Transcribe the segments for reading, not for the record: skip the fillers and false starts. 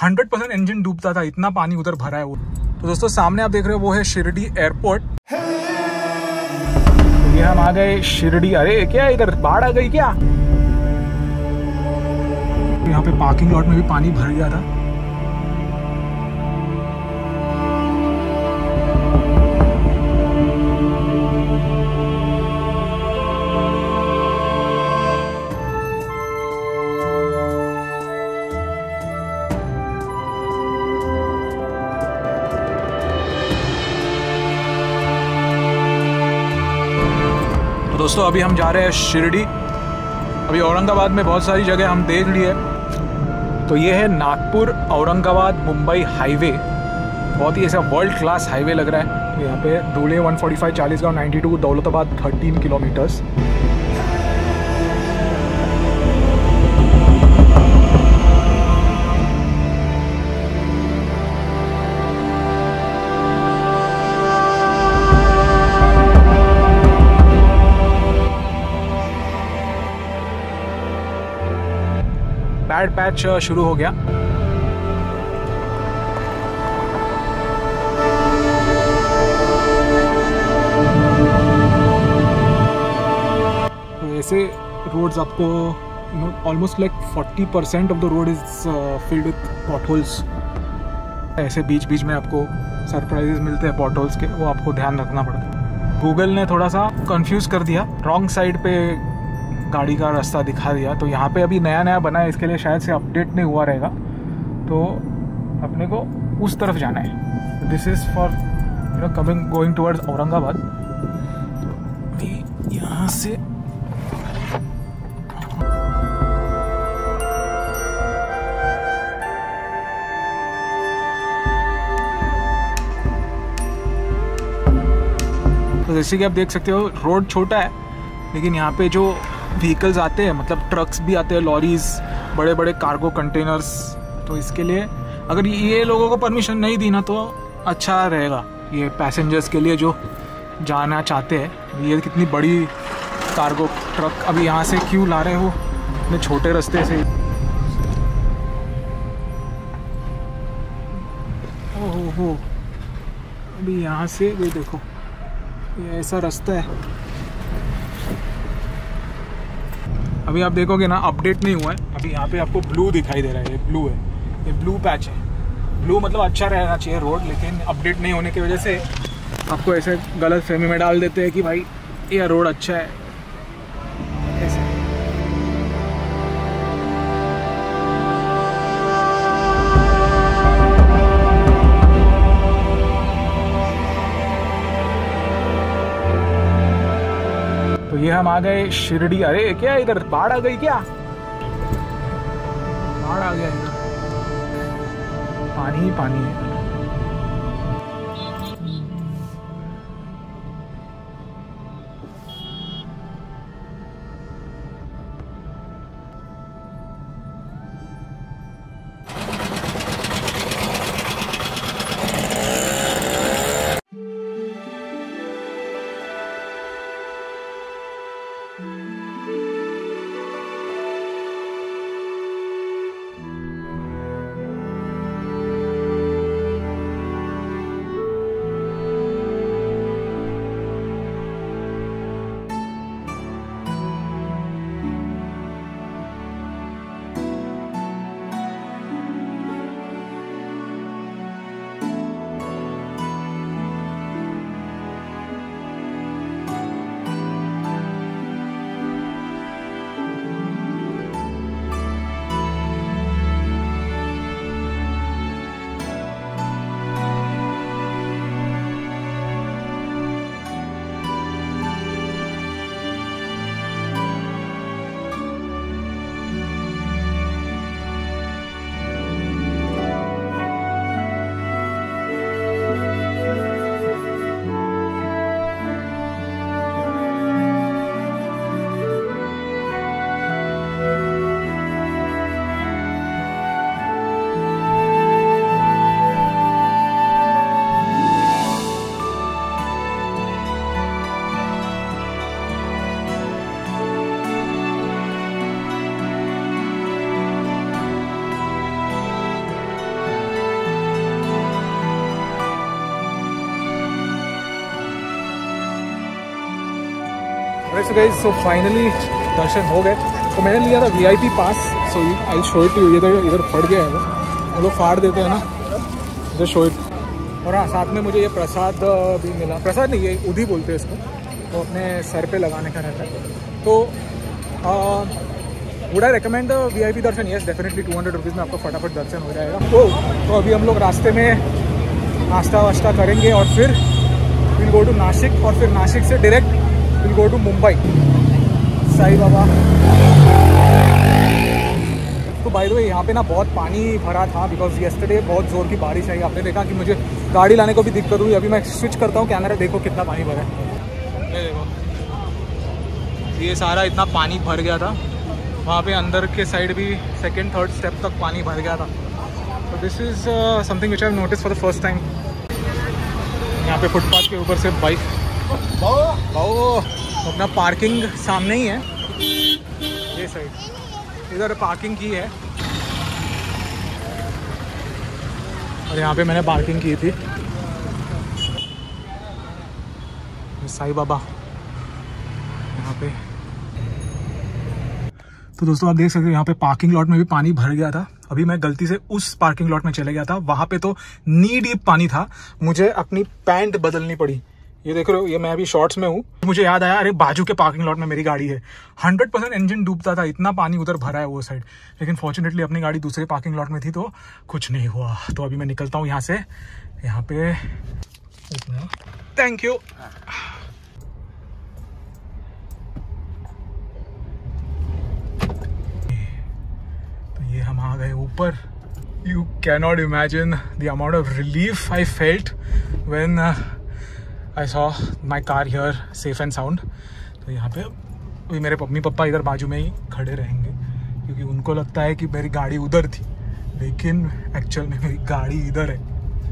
100% engine डूबता था, इतना पानी उधर भरा है वो। तो दोस्तों सामने आप देख रहे हो वो है शिरडी एयरपोर्ट। तो ये हम आ गए शिरडी। अरे क्या इधर बाढ़ आ गई क्या? यहाँ पे पार्किंग लॉट में भी पानी भर गया था। तो दोस्तों अभी हम जा रहे हैं शिरडी। अभी औरंगाबाद में बहुत सारी जगह हम देख लिए। तो ये है नागपुर औरंगाबाद मुंबई हाईवे। बहुत ही ऐसा वर्ल्ड क्लास हाईवे लग रहा है। यहाँ पे Dhule 145, Chalisgaon 92, Daulatabad 13 kilometres. Bad patch शुरू हो गया। तो ऐसे रोड्स आपको almost like 40% of the road is filled with potholes. ऐसे बीच बीच में आपको सरप्राइजेस मिलते हैं पॉटहोल्स के, वो आपको ध्यान रखना पड़ता है। गूगल ने थोड़ा सा कंफ्यूज कर दिया, रॉन्ग साइड पे गाड़ी का रास्ता दिखा दिया। तो यहाँ पे अभी नया नया बना है, इसके लिए शायद से अपडेट नहीं हुआ रहेगा। तो अपने को उस तरफ जाना है। This is for coming going towards Aurangabad. तो यहाँ से तो जैसे कि आप देख सकते हो रोड छोटा है, लेकिन यहाँ पे जो व्हीकल्स आते हैं, मतलब ट्रक्स भी आते हैं, लॉरीज, बड़े बड़े कार्गो कंटेनर्स। तो इसके लिए अगर ये लोगों को परमिशन नहीं दी ना तो अच्छा रहेगा ये पैसेंजर्स के लिए जो जाना चाहते हैं। ये कितनी बड़ी कार्गो ट्रक अभी यहाँ से क्यों ला रहे हो इतने छोटे रास्ते से? ओहो, अभी यहाँ से ये देखो, ये ऐसा रास्ता है। अभी आप देखोगे ना, अपडेट नहीं हुआ है। अभी यहाँ पे आपको ब्लू दिखाई दे रहा है, ये ब्लू है, ये ब्लू पैच है। ब्लू मतलब अच्छा रहना चाहिए रोड, लेकिन अपडेट नहीं होने की वजह से आपको ऐसे गलत फहमी में डाल देते हैं कि भाई ये रोड अच्छा है ऐसे। तो ये हम आ गए शिरडी। अरे क्या इधर बाढ़ आ गई क्या? बाढ़ आ गया इधर, पानी ही पानी है। वैसे गाइस सो फाइनली दर्शन हो गए। तो मैंने लिया था VIP pass, so I show it to. इधर फट गया है वो लोग फाड़ देते हैं ना, इधर शो इट। और हाँ, साथ में मुझे ये प्रसाद भी मिला। प्रसाद नहीं, ये उधी बोलते हैं इसको, तो अपने सर पे लगाने का रहता है। तो would I recommend VIP darshan? Yes definitely, 200 rupees में आपको फटाफट दर्शन हो जाएगा। तो अभी हम लोग रास्ते में नाश्ता वाश्ता करेंगे और फिर विल गो टू नासिक, और फिर नासिक से direct will go to Mumbai Sai Baba. तो बाय द वे यहाँ पे ना बहुत पानी भरा था, बिकॉज येस्टरडे बहुत ज़ोर की बारिश आई। आपने देखा कि मुझे गाड़ी लाने को भी दिक्कत हुई। अभी मैं स्विच करता हूँ कैमरा, देखो कितना पानी भरा है। ये देखो, ये सारा इतना पानी भर गया था। वहाँ पे अंदर के साइड भी सेकेंड थर्ड स्टेप तक पानी भर गया था। तो this is something which I have notice for the first time. यहाँ पे फुटपाथ के ऊपर से बाइक, अपना पार्किंग सामने ही है, ये साइड इधर पार्किंग की है। और यहाँ पे मैंने पार्किंग की थी। साई बाबा यहाँ पे। तो दोस्तों आप देख सकते हो यहाँ पे पार्किंग लॉट में भी पानी भर गया था। अभी मैं गलती से उस पार्किंग लॉट में चले गया था, वहां पे तो नी डीप पानी था। मुझे अपनी पैंट बदलनी पड़ी। ये देख रहे हो, ये मैं अभी शॉर्ट्स में हूँ। मुझे याद आया, अरे बाजू के पार्किंग लॉट में मेरी गाड़ी है। 100% इंजन डूबता था, इतना पानी उधर भरा है वो साइड। लेकिन फॉर्चुनेटली अपनी गाड़ी दूसरे पार्किंग लॉट में थी, तो कुछ नहीं हुआ। तो अभी मैं निकलता हूँ यहाँ से। यहाँ पे थैंक यू। तो ये हम आ गए ऊपर। You cannot imagine the amount of relief I felt when I saw my car here safe and sound. तो यहाँ पे अभी मेरे मम्मी पापा इधर बाजू में ही खड़े रहेंगे, क्योंकि उनको लगता है कि मेरी गाड़ी उधर थी, लेकिन एक्चुअल में मेरी गाड़ी इधर है।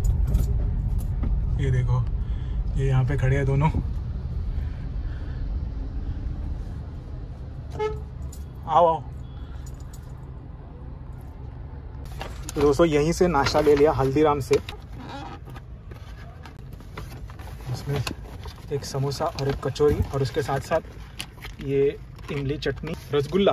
ये देखो, ये यहाँ पे खड़े हैं दोनों। आओ आओ। तो दोस्तों यहीं से नाश्ता ले लिया, हल्दीराम से। उसमें एक समोसा और एक कचौरी, और उसके साथ साथ ये इमली चटनी, रसगुल्ला।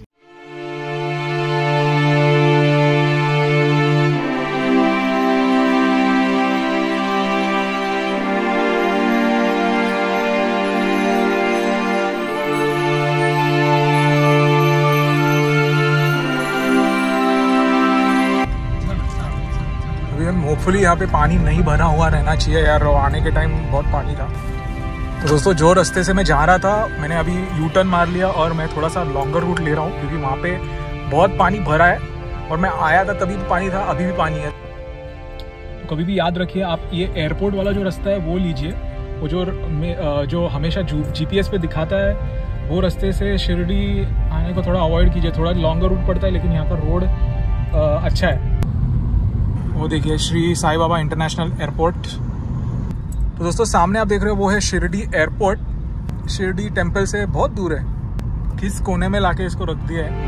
होपफुली यहाँ पे पानी नहीं भरा हुआ रहना चाहिए यार, आने के टाइम बहुत पानी था। तो दोस्तों जो रास्ते से मैं जा रहा था, मैंने अभी यू टर्न मार लिया और मैं थोड़ा सा लॉन्गर रूट ले रहा हूँ, क्योंकि वहाँ पे बहुत पानी भरा है। और मैं आया था तभी भी पानी था, अभी भी पानी है। तो कभी भी याद रखिए, आप ये एयरपोर्ट वाला जो रास्ता है वो लीजिए। वो जो हमेशा GPS पे दिखाता है, वो रास्ते से शिरडी आने को थोड़ा अवॉइड कीजिए। थोड़ा लॉन्गर रूट पड़ता है, लेकिन यहाँ का रोड अच्छा है। वो देखिए श्री साई बाबा इंटरनेशनल एयरपोर्ट। तो दोस्तों सामने आप देख रहे हो वो है शिरडी एयरपोर्ट। शिरडी टेम्पल से बहुत दूर है, किस कोने में लाके इसको रख दिया है।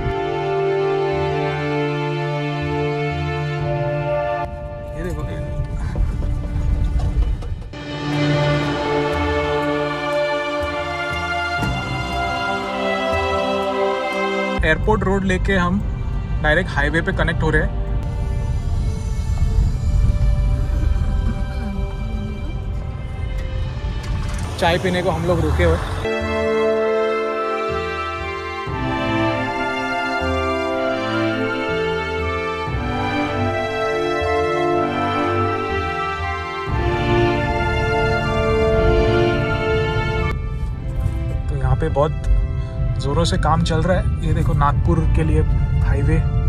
ये देखो, एयरपोर्ट रोड लेके हम डायरेक्ट हाईवे पे कनेक्ट हो रहे हैं। चाय पीने को हम लोग रुके हुए। तो यहाँ पे बहुत जोरों से काम चल रहा है। ये देखो नागपुर के लिए हाईवे।